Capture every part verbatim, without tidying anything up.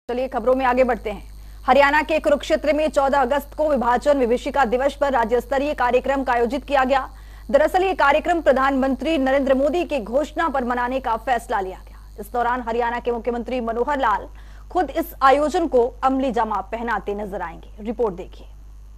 चलिए खबरों में आगे बढ़ते हैं। हरियाणा के कुरुक्षेत्र में चौदह अगस्त को विभाजन विभीषिका दिवस पर राज्य स्तरीय कार्यक्रम का आयोजित किया गया। दरअसल ये कार्यक्रम प्रधानमंत्री नरेंद्र मोदी की घोषणा पर मनाने का फैसला लिया गया। इस दौरान हरियाणा के मुख्यमंत्री मनोहर लाल खुद इस आयोजन को अमली जामा पहनाते नजर आएंगे। रिपोर्ट देखिए।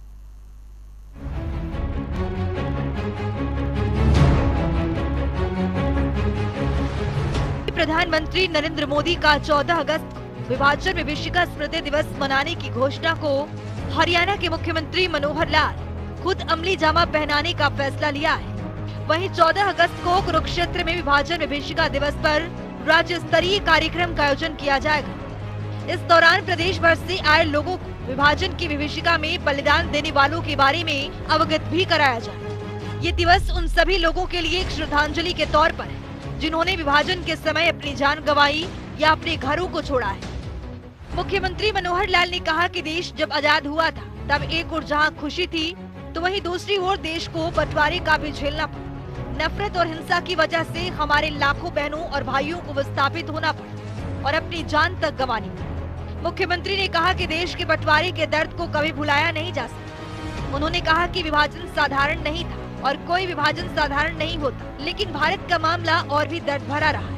प्रधानमंत्री नरेंद्र मोदी का चौदह अगस्त विभाजन विभीषिका स्मृति दिवस मनाने की घोषणा को हरियाणा के मुख्यमंत्री मनोहर लाल खुद अमली जामा पहनाने का फैसला लिया है। वहीं चौदह अगस्त को कुरुक्षेत्र में विभाजन विभीषिका दिवस पर राज्य स्तरीय कार्यक्रम का आयोजन किया जाएगा। इस दौरान प्रदेश भर से आए लोगों को विभाजन की विभीषिका में बलिदान देने वालों के बारे में अवगत भी कराया जाए। ये दिवस उन सभी लोगों के लिए एक श्रद्धांजलि के तौर पर है जिन्होंने विभाजन के समय अपनी जान गंवाई या अपने घरों को छोड़ा है। मुख्यमंत्री मनोहर लाल ने कहा कि देश जब आजाद हुआ था तब एक ओर जहां खुशी थी तो वहीं दूसरी ओर देश को बंटवारे का भी झेलना पड़ा। नफरत और हिंसा की वजह से हमारे लाखों बहनों और भाइयों को विस्थापित होना पड़ा और अपनी जान तक गंवानी पड़ी। मुख्यमंत्री ने कहा कि देश के बंटवारे के दर्द को कभी भुलाया नहीं जा सकता। उन्होंने कहा कि विभाजन साधारण नहीं था और कोई विभाजन साधारण नहीं होता, लेकिन भारत का मामला और भी दर्द भरा रहा है।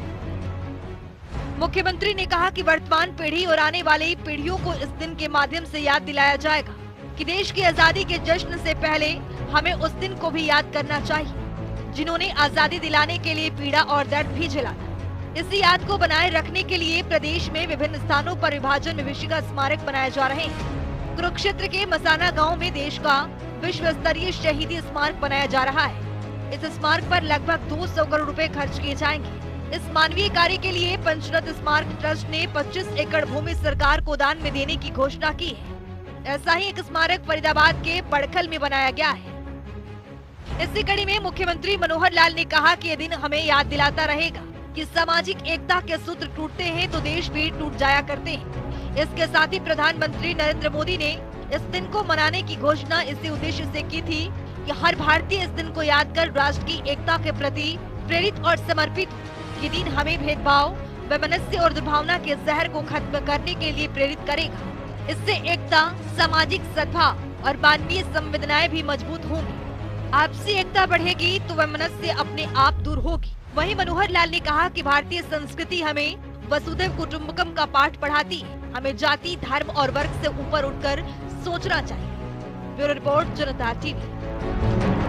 मुख्यमंत्री ने कहा कि वर्तमान पीढ़ी और आने वाली पीढ़ियों को इस दिन के माध्यम से याद दिलाया जाएगा कि देश की आजादी के जश्न से पहले हमें उस दिन को भी याद करना चाहिए जिन्होंने आजादी दिलाने के लिए पीड़ा और दर्द भी झेला था। इसी याद को बनाए रखने के लिए प्रदेश में विभिन्न स्थानों पर विभाजन विभीषिका स्मारक बनाए जा रहे हैं। कुरुक्षेत्र के मसाना गाँव में देश का विश्व स्तरीय शहीदी स्मारक बनाया जा रहा है। इस स्मारक पर लगभग दो सौ करोड़ रुपए खर्च किए जाएंगे। इस मानवीय कार्य के लिए पंचरत्न स्मारक ट्रस्ट ने पच्चीस एकड़ भूमि सरकार को दान में देने की घोषणा की है। ऐसा ही एक स्मारक फरीदाबाद के बड़खल में बनाया गया है। इसी कड़ी में मुख्यमंत्री मनोहर लाल ने कहा कि यह दिन हमें याद दिलाता रहेगा कि सामाजिक एकता के सूत्र टूटते हैं तो देश भी टूट जाया करते हैं। इसके साथ ही प्रधानमंत्री नरेंद्र मोदी ने इस दिन को मनाने की घोषणा इसी उद्देश्य से की थी कि हर भारतीय इस दिन को याद कर राष्ट्र की एकता के प्रति प्रेरित और समर्पित। ये दिन हमें भेदभाव, वैमनस्य और दुर्भावना के जहर को खत्म करने के लिए प्रेरित करेगा। इससे एकता, सामाजिक सद्भाव और मानवीय संवेदनाएं भी मजबूत होंगी। आपसी एकता बढ़ेगी तो वैमनस्य अपने आप दूर होगी। वहीं मनोहर लाल ने कहा कि भारतीय संस्कृति हमें वसुधैव कुटुंबकम का पाठ पढ़ाती है। हमें जाति, धर्म और वर्ग से ऊपर उठकर सोचना चाहिए। Bureau report, Janata TV.